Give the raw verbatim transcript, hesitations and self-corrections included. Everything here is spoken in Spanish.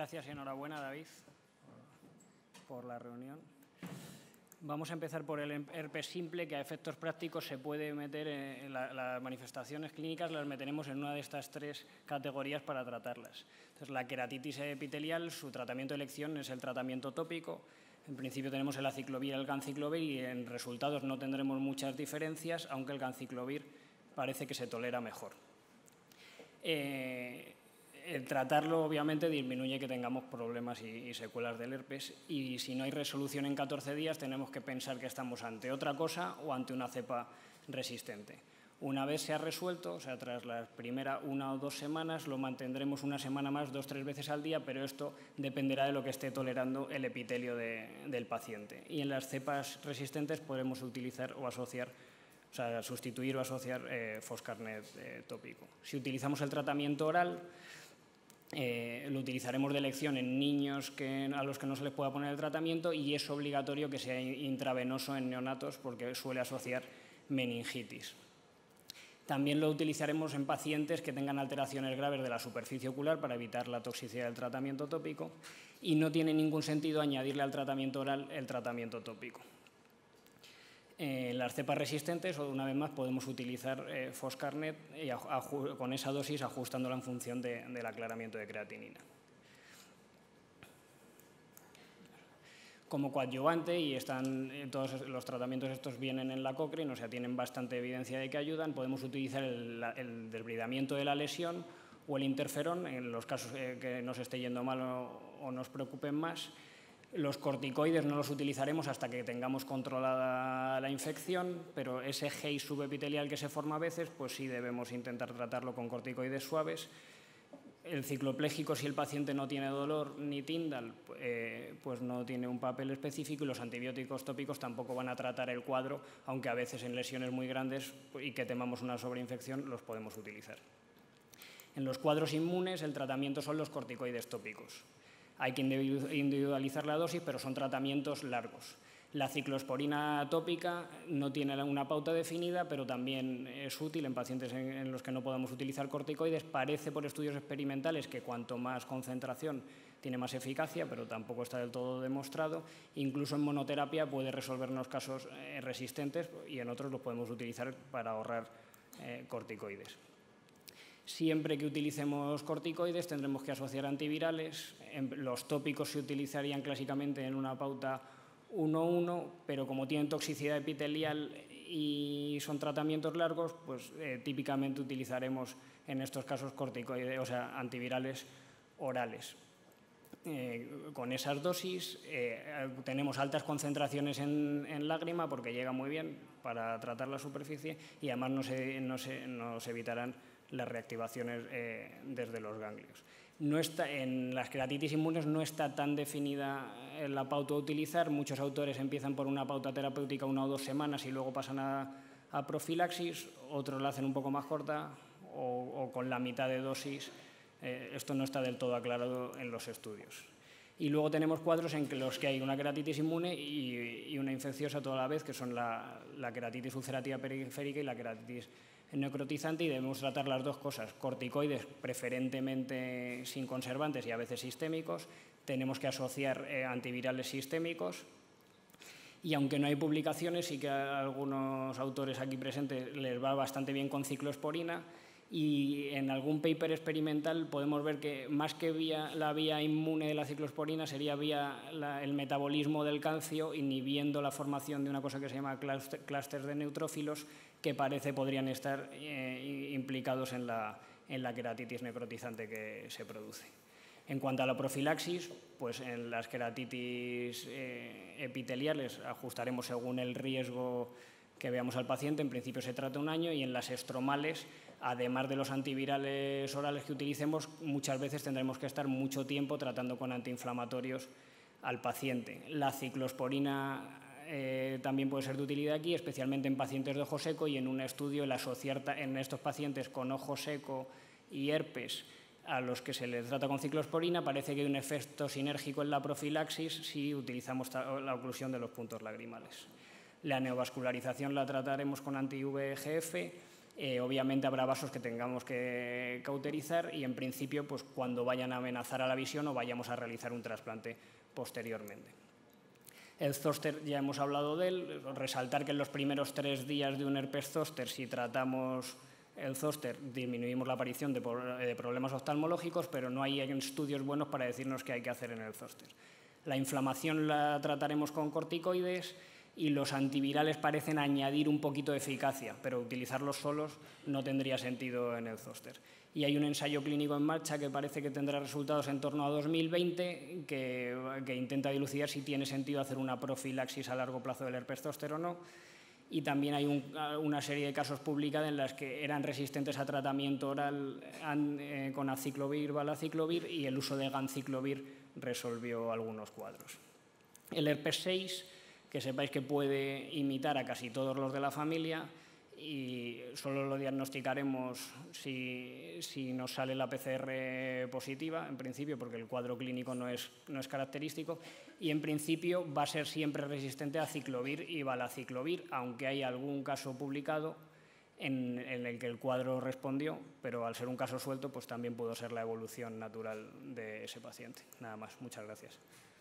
Gracias y enhorabuena, David, por la reunión. Vamos a empezar por el herpes simple, que a efectos prácticos se puede meter en la, las manifestaciones clínicas, las meteremos en una de estas tres categorías para tratarlas. Entonces, la queratitis epitelial, su tratamiento de elección es el tratamiento tópico. En principio tenemos el aciclovir y el ganciclovir y en resultados no tendremos muchas diferencias, aunque el ganciclovir parece que se tolera mejor. Eh, El tratarlo, obviamente, disminuye que tengamos problemas y, y secuelas del herpes y si no hay resolución en catorce días tenemos que pensar que estamos ante otra cosa o ante una cepa resistente. Una vez se ha resuelto, o sea, tras la primera una o dos semanas, lo mantendremos una semana más, dos o tres veces al día, pero esto dependerá de lo que esté tolerando el epitelio de, del paciente. Y en las cepas resistentes podemos utilizar o asociar O sea, sustituir o asociar eh, Foscarnet eh, tópico. Si utilizamos el tratamiento oral, eh, lo utilizaremos de elección en niños que, a los que no se les pueda poner el tratamiento y es obligatorio que sea intravenoso en neonatos porque suele asociar meningitis. También lo utilizaremos en pacientes que tengan alteraciones graves de la superficie ocular para evitar la toxicidad del tratamiento tópico y no tiene ningún sentido añadirle al tratamiento oral el tratamiento tópico. En eh, las cepas resistentes, una vez más, podemos utilizar eh, Foscarnet y con esa dosis ajustándola en función de, del aclaramiento de creatinina. Como coadyuvante, y están, eh, todos los tratamientos estos vienen en la Cochrane, o sea, tienen bastante evidencia de que ayudan, podemos utilizar el, el desbridamiento de la lesión o el interferón, en los casos eh, que nos esté yendo mal o, o nos preocupen más. Los corticoides no los utilizaremos hasta que tengamos controlada la infección, pero ese G subepitelial que se forma a veces, pues sí debemos intentar tratarlo con corticoides suaves. El cicloplégico, si el paciente no tiene dolor ni Tyndall, eh, pues no tiene un papel específico y los antibióticos tópicos tampoco van a tratar el cuadro, aunque a veces en lesiones muy grandes y que temamos una sobreinfección los podemos utilizar. En los cuadros inmunes el tratamiento son los corticoides tópicos. Hay que individualizar la dosis, pero son tratamientos largos. La ciclosporina tópica no tiene una pauta definida, pero también es útil en pacientes en los que no podamos utilizar corticoides. Parece por estudios experimentales que cuanto más concentración tiene más eficacia, pero tampoco está del todo demostrado. Incluso en monoterapia puede resolvernos casos resistentes y en otros los podemos utilizar para ahorrar eh, corticoides. Siempre que utilicemos corticoides tendremos que asociar antivirales. Los tópicos se utilizarían clásicamente en una pauta uno uno, pero como tienen toxicidad epitelial y son tratamientos largos, pues eh, típicamente utilizaremos en estos casos corticoides, o sea, antivirales orales. Eh, con esas dosis eh, tenemos altas concentraciones en, en lágrima porque llega muy bien para tratar la superficie y además nos, nos, nos evitarán las reactivaciones eh, desde los ganglios. No está, en las queratitis inmunes no está tan definida la pauta a utilizar. Muchos autores empiezan por una pauta terapéutica una o dos semanas y luego pasan a, a profilaxis, otros la hacen un poco más corta o, o con la mitad de dosis. Eh, esto no está del todo aclarado en los estudios. Y luego tenemos cuadros en los que hay una queratitis inmune y, y una infecciosa toda la vez, que son la, la queratitis ulcerativa periférica y la queratitis necrotizante, y debemos tratar las dos cosas. Corticoides preferentemente sin conservantes y a veces sistémicos. Tenemos que asociar eh, antivirales sistémicos. Y aunque no hay publicaciones, sí que a algunos autores aquí presentes les va bastante bien con ciclosporina. Y en algún paper experimental podemos ver que más que vía, la vía inmune de la ciclosporina sería vía la, el metabolismo del calcio, inhibiendo la formación de una cosa que se llama clústeres de neutrófilos que parece podrían estar eh, implicados en la, en la queratitis necrotizante que se produce. En cuanto a la profilaxis, pues en las queratitis eh, epiteliales ajustaremos según el riesgo que veamos al paciente. En principio se trata un año, y en las estromales, además de los antivirales orales que utilicemos, muchas veces tendremos que estar mucho tiempo tratando con antiinflamatorios al paciente. La ciclosporina eh, también puede ser de utilidad aquí, especialmente en pacientes de ojo seco, y en un estudio el asociar en estos pacientes con ojo seco y herpes a los que se les trata con ciclosporina parece que hay un efecto sinérgico en la profilaxis si utilizamos la oclusión de los puntos lagrimales. La neovascularización la trataremos con anti-V E G F Eh, obviamente habrá vasos que tengamos que cauterizar y en principio pues, cuando vayan a amenazar a la visión o vayamos a realizar un trasplante posteriormente. El zóster ya hemos hablado de él, resaltar que en los primeros tres días de un herpes zóster, si tratamos el zóster, disminuimos la aparición de, de problemas oftalmológicos, pero no hay estudios buenos para decirnos qué hay que hacer en el zóster. La inflamación la trataremos con corticoides y los antivirales parecen añadir un poquito de eficacia, pero utilizarlos solos no tendría sentido en el zóster. Y hay un ensayo clínico en marcha que parece que tendrá resultados en torno a dos mil veinte que, que intenta dilucidar si tiene sentido hacer una profilaxis a largo plazo del herpes zóster o no. Y también hay un, una serie de casos publicados en las que eran resistentes a tratamiento oral an, eh, con aciclovir, valaciclovir, y el uso de ganciclovir resolvió algunos cuadros. El herpes seis, que sepáis que puede imitar a casi todos los de la familia y solo lo diagnosticaremos si, si nos sale la P C R positiva, en principio, porque el cuadro clínico no es, no es característico, y en principio va a ser siempre resistente a aciclovir y valaciclovir, aunque hay algún caso publicado en, en el que el cuadro respondió, pero al ser un caso suelto, pues también pudo ser la evolución natural de ese paciente. Nada más, muchas gracias.